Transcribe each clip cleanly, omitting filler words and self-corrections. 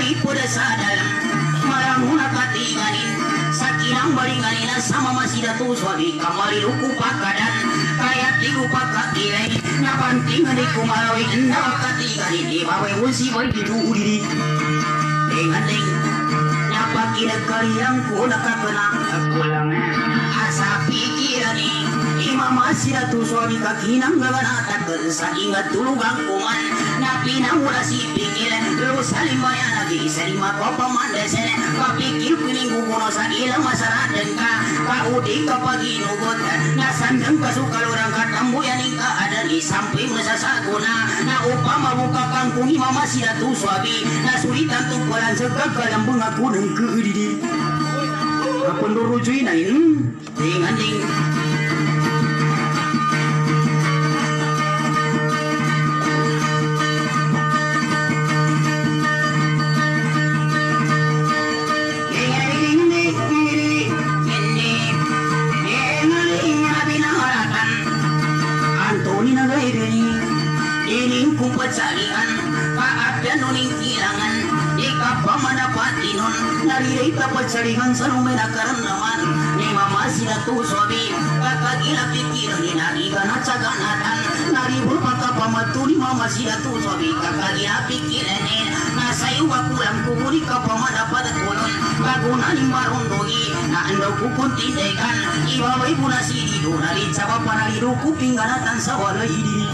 daripada sadalam maramuna katinganin sakinang baringanina sama masih datu suami kamari luku pakadan kayak tigu pakakilai napantingan di kumalawi enda katinganin di bawah musi bayi didu diri dengan ding nyapakina kaliang ku nakakenang kulang asa pikirani imam masih datu suami kakinang gaganata kersa ingat dulu gangkuman napi namurasi pikiran lu saling bayar lagi selima kau pemandesen kapikir minggu kuno sa ilang masalah dengka kau di kapagi nugot nasan dengka suka lorang katambu yang ingka ada di samping mesasaguna na upama buka kangkung imam masih datu suami na sulitan tukulan segala yang mengaku nengke didi apa nurujui na ini dengan ding Pecarian kaabyan nuning kilangan ika pamanapatinon naririta pecarian salumena karandaman ni mama sila tusobi kakagila pikiran inariga na caganatan naribur maka pamatuni mama sila tusobi kakagila pikiran nasayu wakulang kuburi ka pamanapat kulon kagunaning marundogi na andaw kukuntindekan ibaway punasi dido narin sa papanalido kupingganatan sa walay diri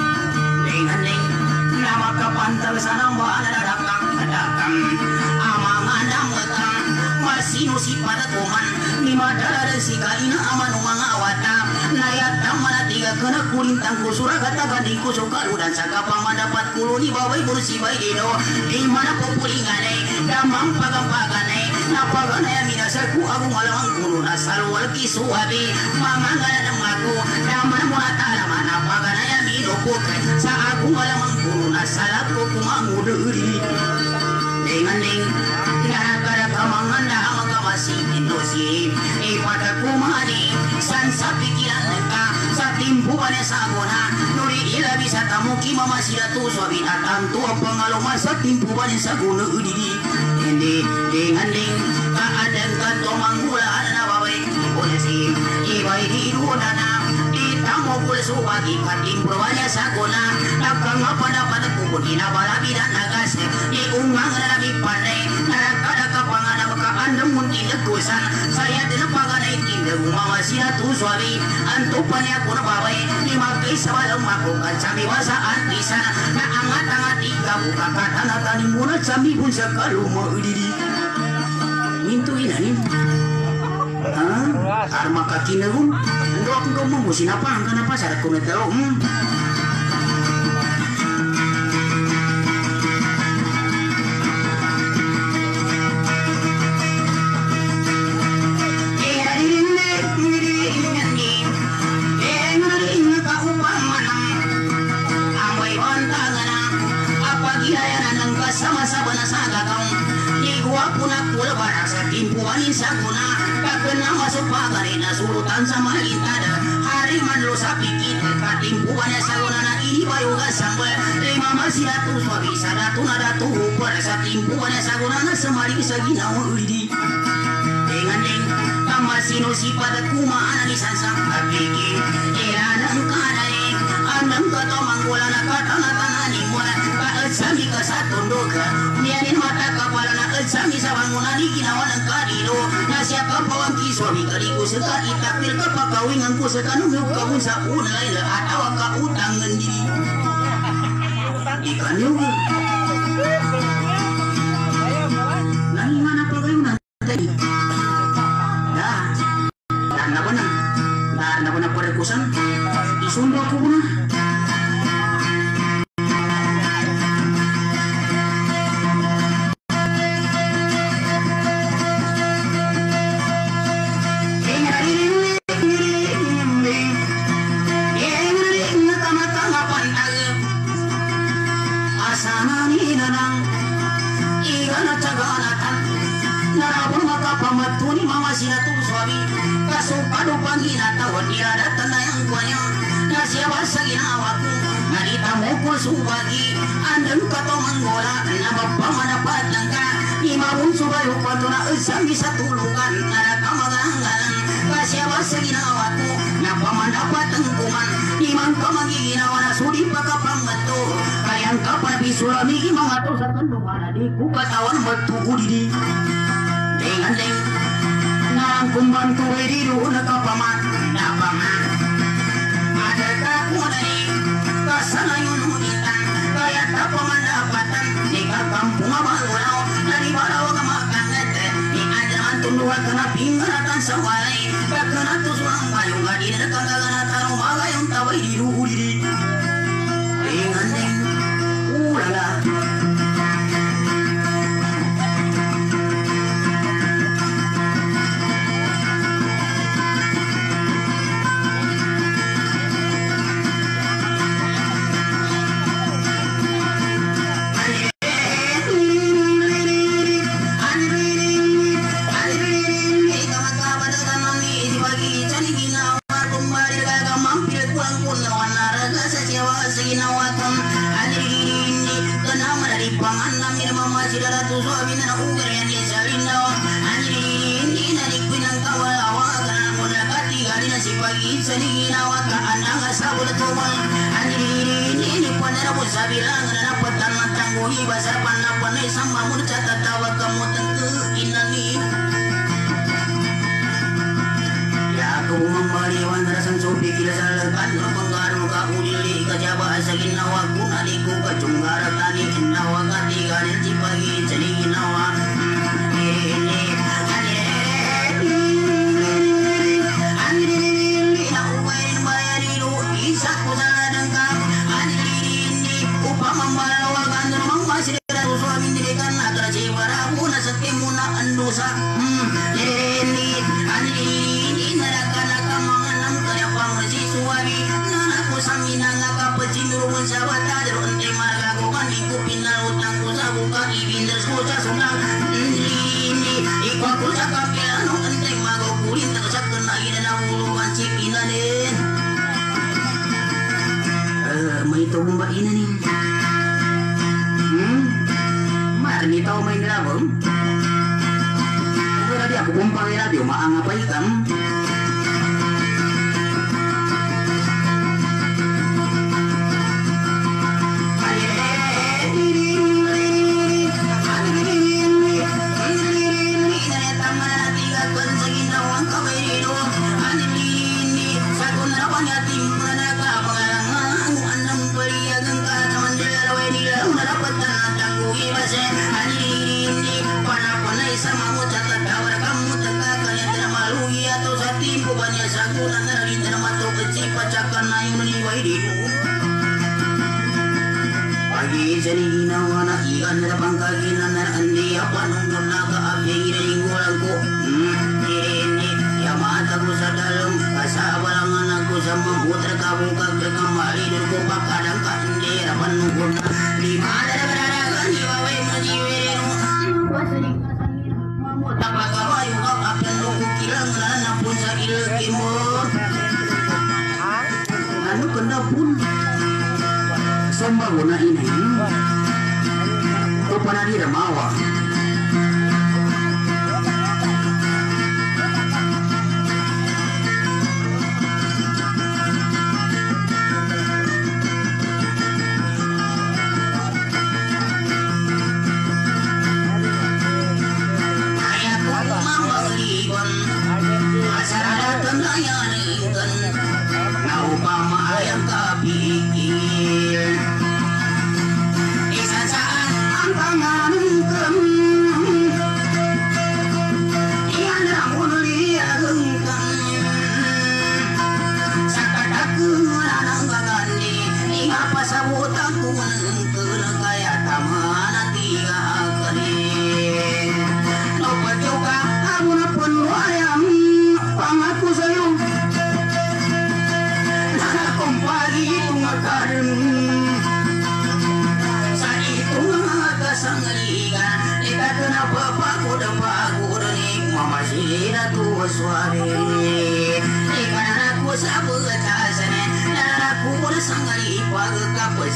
dengan nama kapantal sana mbak ada dakang amang ada metang masih nusi pada kuman lima darah resika ina aman mangawata nayat tamana tiga kena kulintang kusura kata gandiku suka dan saka pamadapat kuluni bawai bursi bayi do di mana populingane damang pagapagane napagana yang minasaku aku malamang kulo asal walki suwabi mangangana namaku damana munatala mana pagana yang minokuk sa aku malamang kulo asal aku kumanguduri dengan ding gara-gara kamanganda maka masih inosi pada kumani sansa pikiran leka sa timbuannya sagona nuri ila bisa tamuki mama sidatu suami datang tua pengaloma sa timbuannya sagona udidi ini dengan ding keadaan kanto manggula ada nabawe boleh sih ibai di dana ditamu boleh subagi katimbuannya sagona nakang apa dapat kubudi nabalabi dan nagas di ungang nabi pandai narakada kapangana maka anda munti legusan saya tidak pagana ikinda mama sidatu suami antupannya pun bawe dimakai sebelum aku kacami wasaan pisan na angat-angat ika buka katana tani muna cami pun sekalu mau diri mintuin anin karma kakina pun ando aku kau mau musin apa kenapa syarat kuno tahu sama-sama nasaga kau ni gua puna kula barasa timpuan insaguna kakena masuk pagari na surutan sama intada hari manlo sapikit katimpuan insaguna na ini bayu gasambal lima masih datu suabi sadatu nadatu barasa timpuan insaguna na semari sagina uridi dengan ding kamasino si pada kuma analisan sang apikit ilanang kanai andang kato manggula na katana tanani mula sami ka sa tondo ka niyanin mata kapala na sami sa bangunan ginawa ng kanino na siya ka pawang kiswami kaligo sa ka itapil ka pakawingan ko sa kanong kawin sa unay na atawa ka utang nandili ikan yung nangingana pa kayo natin daan na ko na parekusan isundo ako muna pamatuni mama sinatu suami kasupado pangina tawon irada tanayang kuanya nasiawa sa ginawaku narita mo ko subagi andang kato manggola na mapamanapat lang ka bayu patuna usang bisa tulungan ada kamagalang kasiawa seginawatu napa mandapat tengkuman imang kamagiginawa na sudi pagkapangatu kayang kapan bisulami gimangato sa kandungan di kukatawan matugu didi dengan deng nang kumbantu di doon nakapaman napaman ada kakunani kasanayon hunitan kaya tapaman dapatan di kakampung abangulaw dari baraw kamakangat di ajaran tunduhan kena pinggiratan sawalay kakana tusulang bayong gadi na kakagana tarong magayong taway di ruhu didi dengan deng ulala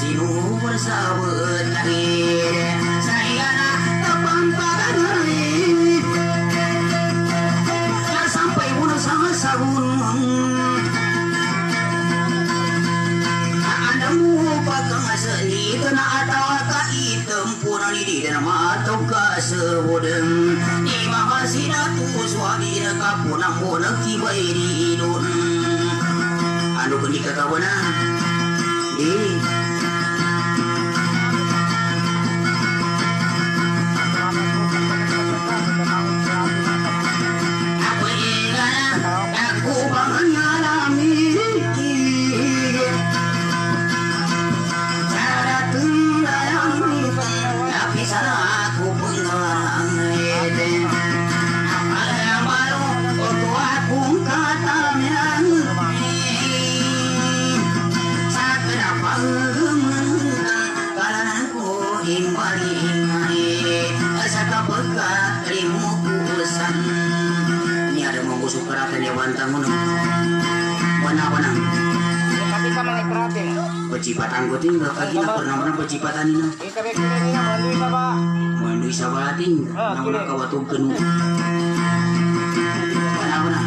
Saya atau kasebodeng Imam hasidatu suami kapunang bonak kibairi idun anu kenika kawana di aku ingat aku mengalami cara tundayang tapi salah aku pengarang apa yang baru waktu aku katanya ini ada mau busuk keratan ya bantangun mana Tapi ka mga kerate. pecipatan ko tinggal kagi na pernah pecipatan ini Ika be kini na mandu isa ba? mandu isa bating namun kawatog kenu mana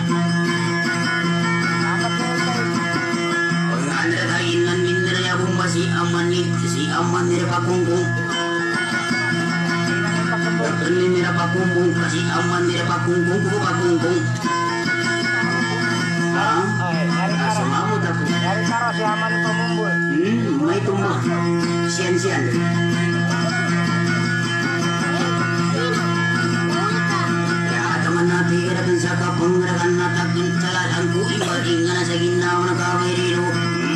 Apat mo tayo. Anda kainan minder ya bumba si aman ni pakungkung ini ni pakungkung kasi aman ni pakungkung ko pakungkung Ay, yari karo. Sumabot ako Yari karo si aman ni pamumbol. may tumba siyan ya teman nabi kadakan sa kapangarakan natakin talagang ko ibaringan sa ginawa na kawirilo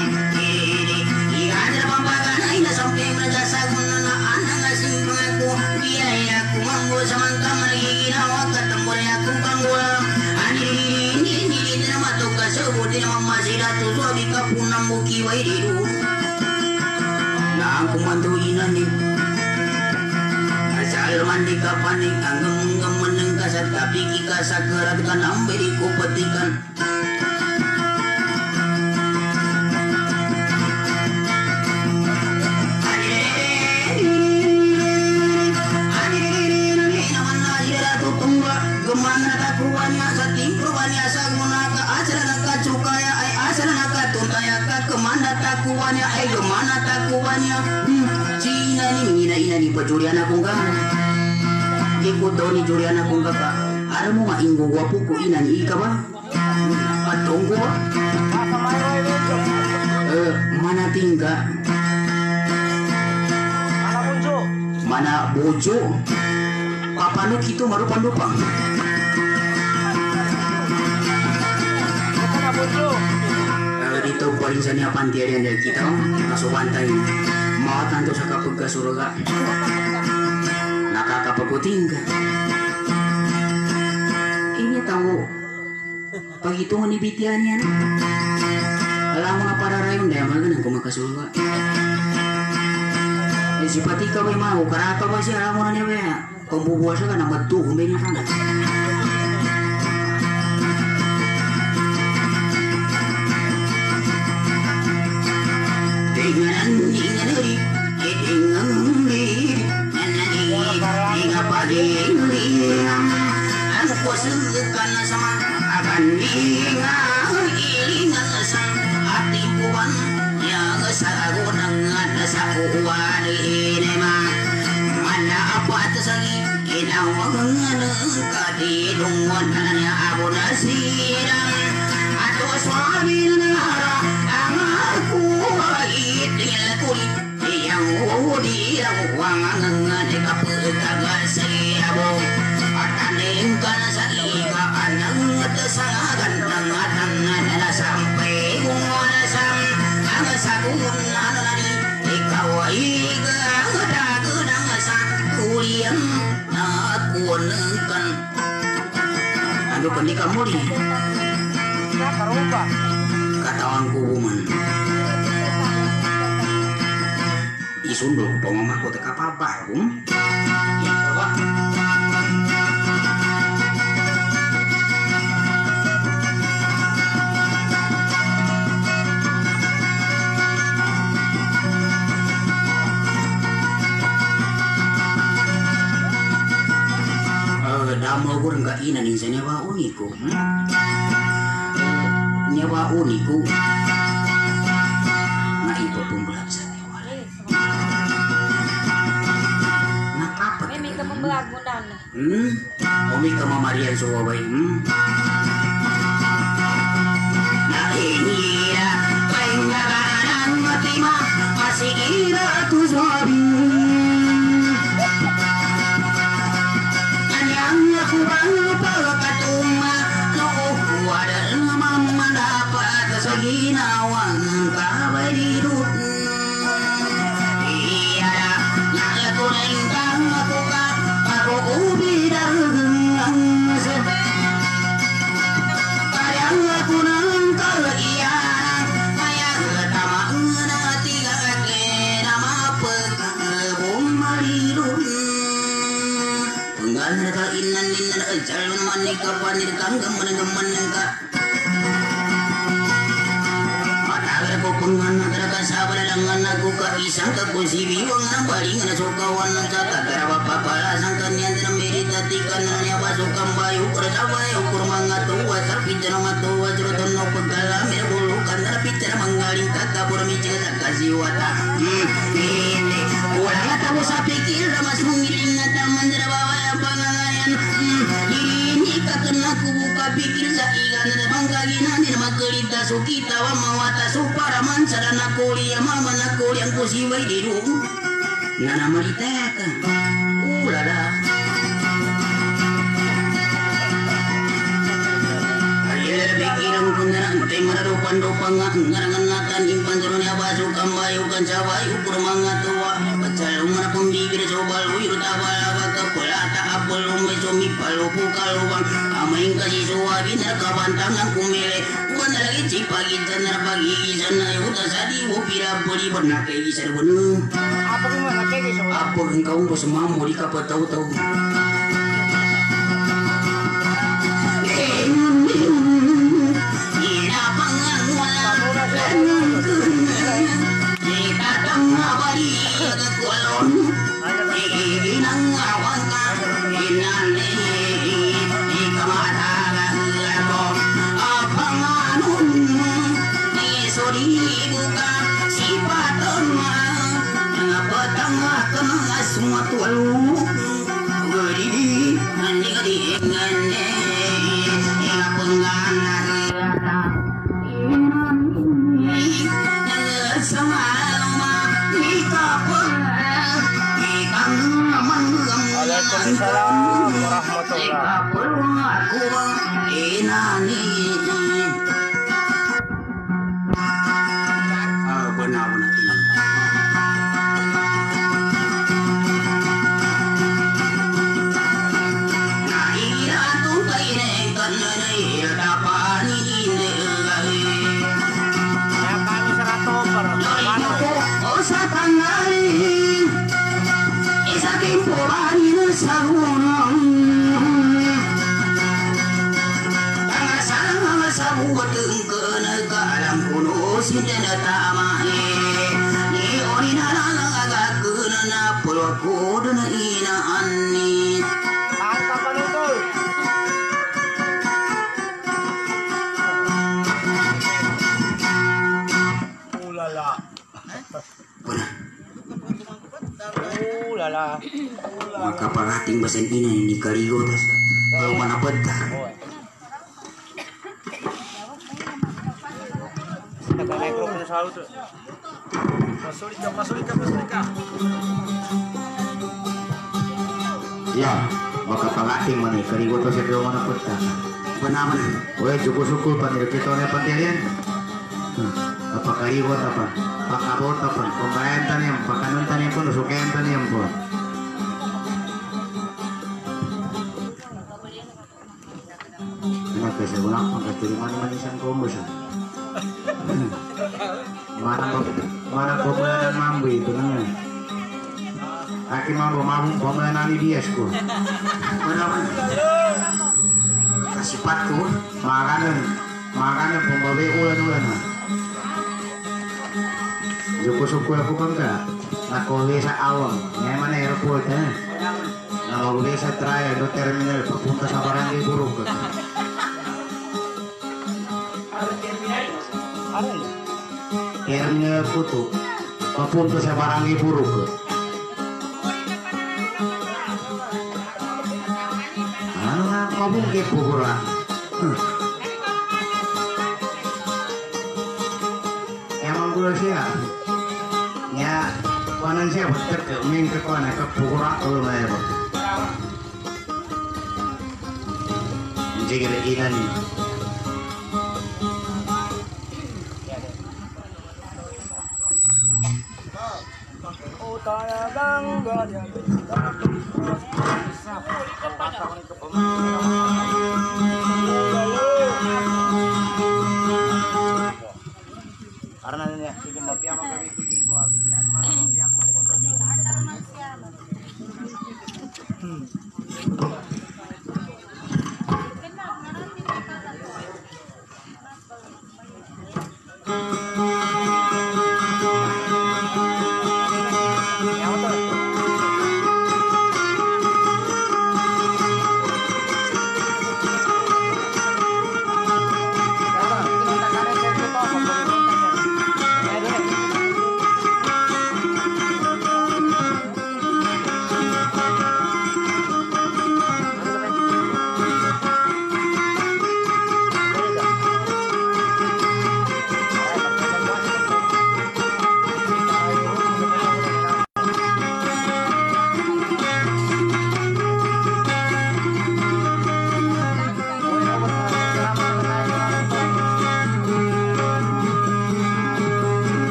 ada pambagan ay nasamping na jasag na anang asing pangako biyaya ko manggo samantang magiginawa katambol ako kanggula ani na matuka sabuti na mamasira to suabi ka punang mukiway dito na ang kumantuinan ni asal mandi ka panik ang gaman ng kasat kapiki ka sa karat ka na ang beri ko patikan Gemana takuannya sa timproannya sa gunaka asal nakacukaya ay asal nakatuntaya ka kemana takuannya ay gemana takuannya Cina ni ina ni pajurian akong ka ikut daw ni jurian akong ka ada mo nga inggo wapo ko ina ni ika ba patong ko ba Baka mayroy dito. mana tingga Mana bunso? mana bojo papanuk itu marupang-dupang Ito na bunso. dito paling sa niya pantiyan dari kita masuk pantai mau tanto sa kapag surga nakakapaguting ka ini tahu paghitungan ni bitian yan alam mo nga para rayon dahil magalang kumakasurga si pati ka may mau karata ba siya alam mo na niya ba kung bubuwasa ka na magtuhong ba niya tangat dengan dinganari dinganari dinga padili aku sukan sama akan dinga ilingan sang hati puan yang sagunang sa uwan ini mah mana apa tersagi inawangan kadilungan hanya abu nasirang atau suami nara aku itil kulit yang udi wangan de kaputaga siabo ataningkan sa ika anang tesangan tangan sampai guna sam ang sagun nanani ikaw ay gagudang sa kuliang nakunan ano pa ni kamuli Ya karuba. katawan ko man isundol ko pamama ko teka papar wah damo ko nggak ina ning sa nyawa uniko nyawa uniko na ipo pumbulan sa tiwala nakapat Bangunan. Umi ka mamarian suwa bay. Nainira kaingalan matima masih kira tu sabi. Anyang aku bangpa katuma lo kuada mama dapat seginawang kabarirut. Jalur manika panir kanggam menengah matagar ko pengan teraga sabar dengan aku ka isang ka kusibi wang nambaling na sukawan ng tatagara papapala sang kanyan na merita tikan na niya basukang bayu kurasabay ukur mga tuwa sarpidya na matuwa jurutan no pagkalami na bulukan na rapidya na manggaling kakabur michi na kasiwata hindi wala nga tabo sa pikir na mas humiling na taman na bawaya pangangayan ini kakena kubuka pikir sa ikan na bangkaginan na magkalita sukita wa mawata supara mansara na kuliah mama na kuliah kusiway di room na namalitekan ulala ayer bikiran kundaran te mararupan rupa ngarangan natan impan turunnya basu kambayu kan sawayu kurmanga tua pacalung mana pembibir sobal wiru tabala baka pelata apel umbe somi palupu kalubang amain kasih suabi narkabantangan kumele bukan lagi cipagi janar pagi sana udah sadi wopira beli benak kayak gisar bener Apa gimana kayak gitu? apa engkau bos mampu di kapal tahu-tahu semua tualu berdiri mandi keringan Waalaikumsalam warahmatullahi maka parating basan ina ni kaligotas kalau mana betah ya maka parating mana kaligotas kalau mana betah benar-benar weh cukup-cukup panir kita oleh pantian apa kaligot apa pakabot apa pembayantan yang pakanuntan yang pun sukentan yang pun kasi wala akong katulungan manisan kombosan mana ko pala ng mambo ito na yan aki mambo mabong pamala nani dias ko kasipat ko makanan pumbabi ulan-ulan na suku-suku ako bangga nakuli sa awang ngayon man airport nakuli sa trial do terminal papunta sa barangay Buruk Terminal Putu papunta sa barangay Buruk ngomong ke pukura. Emang gue sih ya kanan saya betul ke main ke kanan ke pukura kalau nggak ya. Jadi lagi nanti. Karena ini bikin mafia mau bikin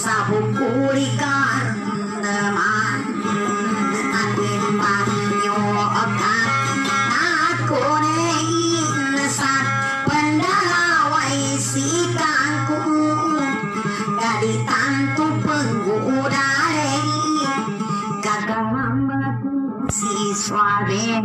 sabukulikan teman atin panyo okat aku nein sat pendalawai sikangku gadi tantu penggudare kagamaku siswa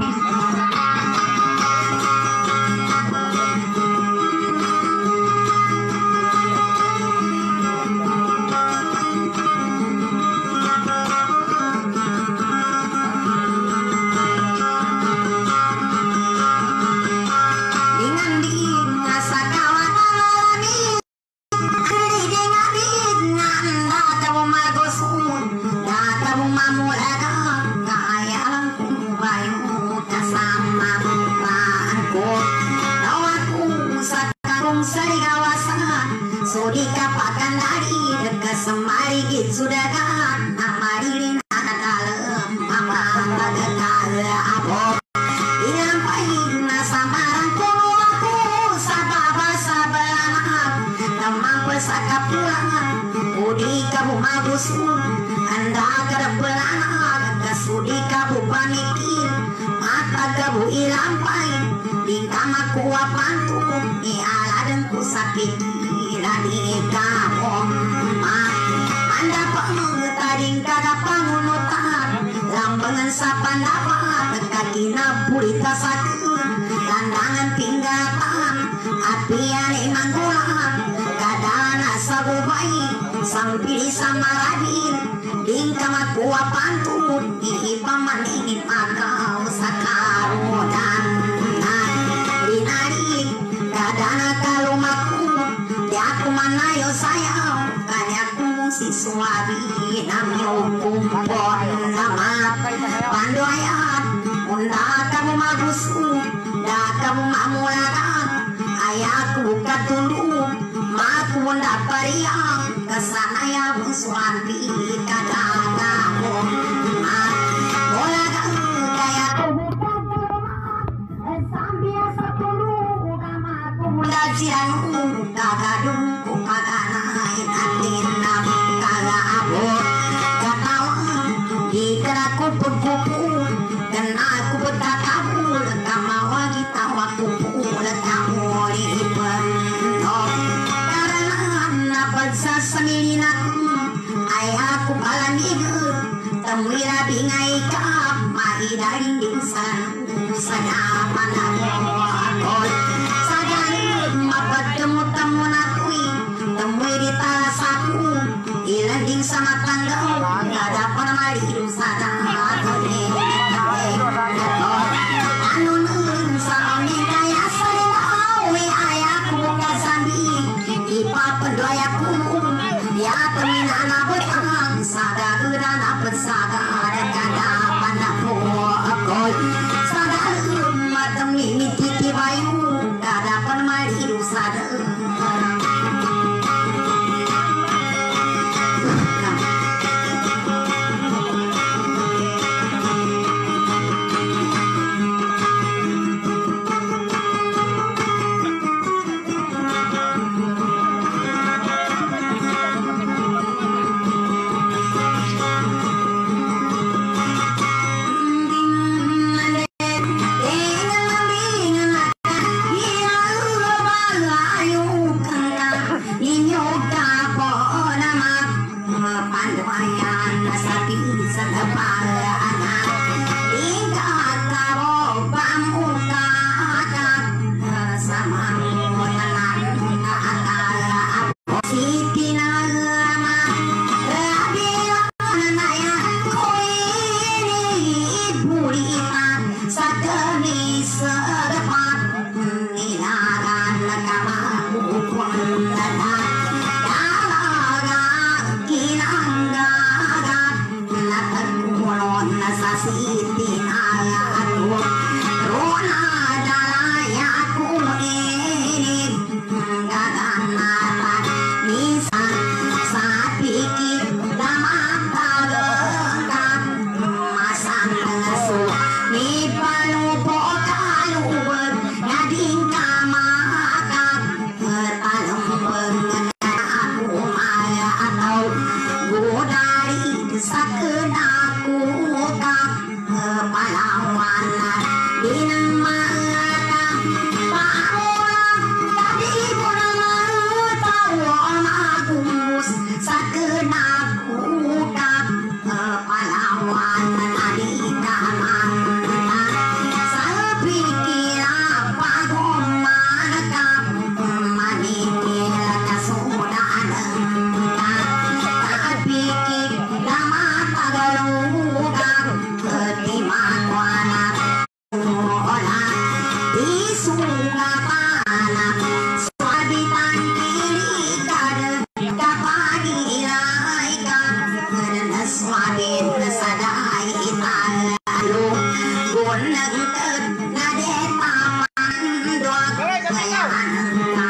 Sudika pakan dari dekat semari sudah kan amari anak kalem mama kagak apa ilampai nasamaran kuno aku sababa sabalah tamang pesaka pulang udi kamu mabusun anda kerebelan ke sudika bu panikir mata gabu ilampai bingkamaku apantu ni aladen ku sakit Rani kamu anda pengetaring kada pangunutan lambangan sapan dapat kakina purita sakun landangan pinggatan api yang manggulan kadana sabu baik sang pilih sama radin dingkamaku apantun di paman ini pakau sakarodan dinari kadana kalumaku aku mana yo sayang kanyaku si suami namyo kumpon nama pandoyan unda kamu magusu da kamu mamularan ayahku katunduk maku unda pariang kesana ya suami kadang-kadang bola kayak sambil sepuluh kamaku lajian kagadung kaganain atin nam kaga abot katawang dikeraku pegkupu dan aku betakabul kamawagi tawaku pula kamuli ipenok karena napat sa semilinaku ayahku palaniga temwira bingai kap maidaring dingsan sadapan ako akot temu-temu nakui temui di talasaku ilanding sama tangga gak dapat maliru sadang anun saoni kaya sarilawi ayahku kasambi ipa pendoyaku ya temin anak betang sadar dan apa sadar kada pandaku akoi sadar matem ini titi bayu gak dapat maliru sadar sakenaku ka pahlawan dinang mata paulang tadi pun tawon agus sakenaku ka pahlawan tadi kaman sapikir apa goman ka manikil kasudan tapikir lama tagalugan ketimakwana ola isunga pana swabitan kirikan kapagilay ka naswabin nasaday italo gunag nadetaman doak kayan ka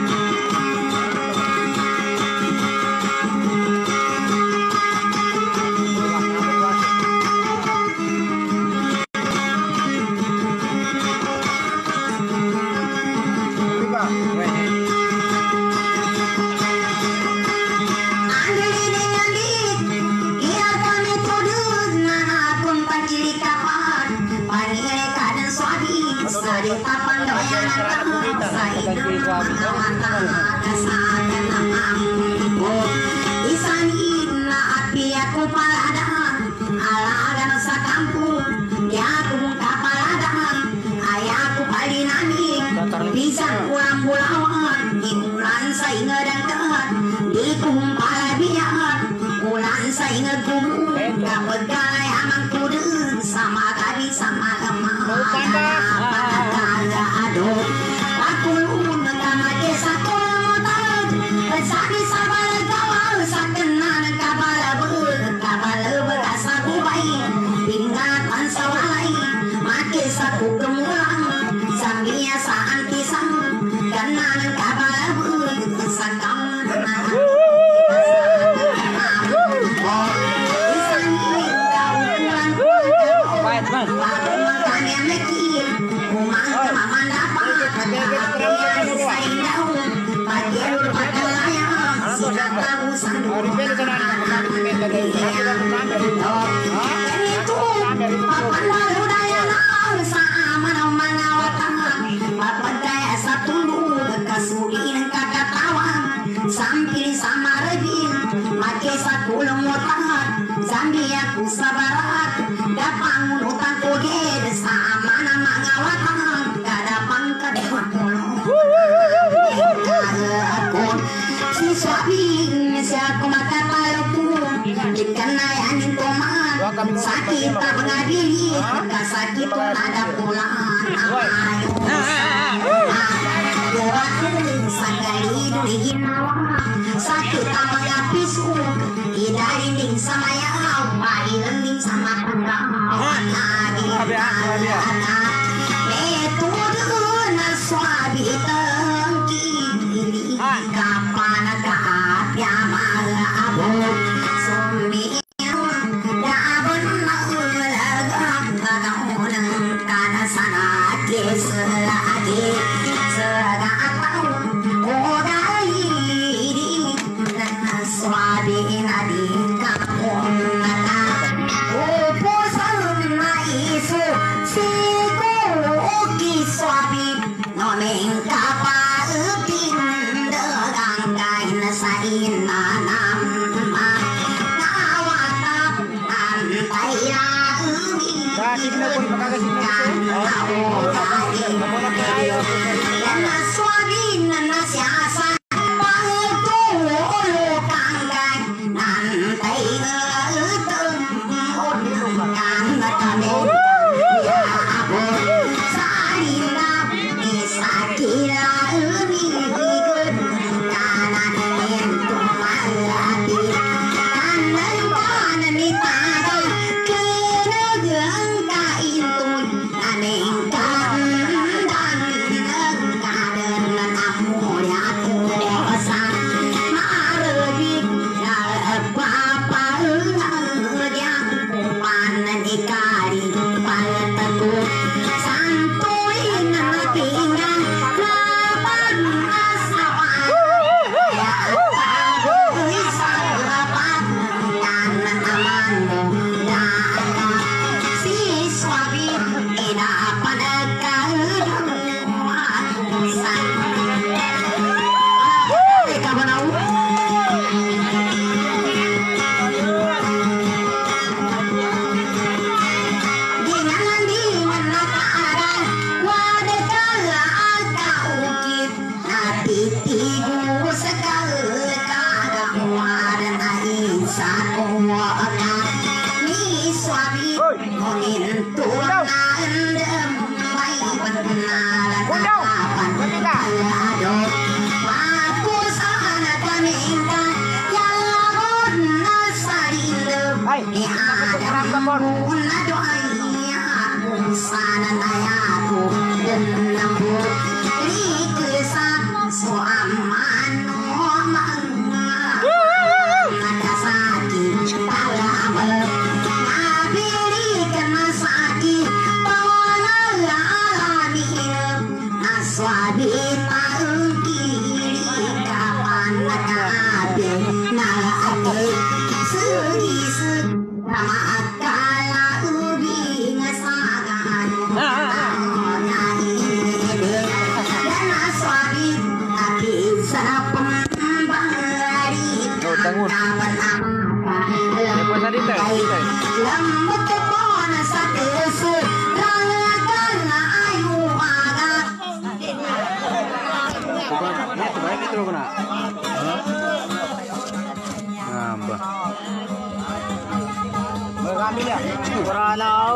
Pisang ulang bulawan di bulan sainga dangkat di kumpala biar bulan sainga kumu dapat galai amang kudu sama tadi sama lemah pada aduh aku lun nama desa kolam sadi sabar kawal sakenan kabala berasa bubai ingatan sawalai make saku kemulang sambil saan pisang kanan kabala sakam sambil sama redin make sakulung otak zambi aku sabarat dapang utang koge sama nama ngawatan kadapang kadepang aku si suami si aku mata paloku dikenayan toman sakit tak mengadili sakit pun ada pulang sakali duligin sakit tak mengapisu tidak dinding sama yang paling sama kurang itu dengan suami tengki kapan agak ya malah abu sumi karena sangat selagi segatau odai dan suami nadi kapun upusan naisu sikoki suami noling kapalupin degang kain sain nanam nawatap antaya ada una doanya sana nayaku dan lembut rikesan suamano mangga ada sakit talamal nabirikan sakit pawana alamin naswabi taun kiri kapan nakabe nalake segi nama akala ubi ngasagan na ini dan aswabi aki sarapang bangari kapan lambot ko na sa kesu rangakan na ayu agak Baik itu kena. Nambah. Bergambil ya? Beranau.